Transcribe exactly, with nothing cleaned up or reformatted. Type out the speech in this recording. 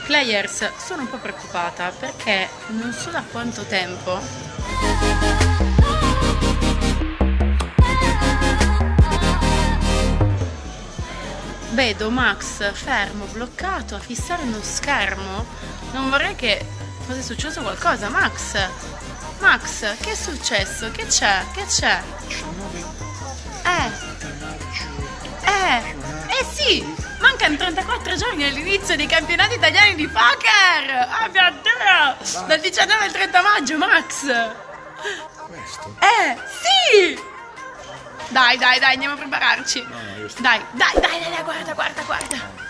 Players, sono un po' preoccupata perché non so da quanto tempo vedo Max fermo, bloccato a fissare uno schermo. Non vorrei che fosse successo qualcosa. Max, Max, che è successo? Che c'è? Che c'è? Eh, eh, eh sì! Mancano trentaquattro giorni all'inizio dei campionati italiani di poker! Ah mio Dio! Dal diciannove al trenta maggio, Max! Eh, sì! Dai, dai, dai, andiamo a prepararci. Dai, dai, dai, dai, guarda, guarda, guarda.